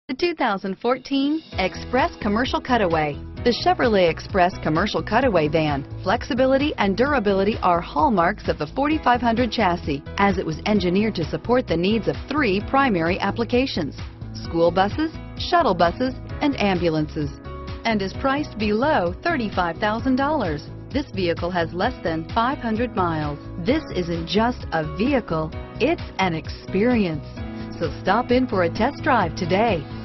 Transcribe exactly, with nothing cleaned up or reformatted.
The two thousand fourteen Express Commercial Cutaway. The Chevrolet Express Commercial Cutaway van, flexibility and durability are hallmarks of the forty-five hundred chassis, as it was engineered to support the needs of three primary applications: school buses, shuttle buses, and ambulances, and is priced below thirty-five thousand dollars. This vehicle has less than five hundred miles. This isn't just a vehicle, it's an experience. So stop in for a test drive today.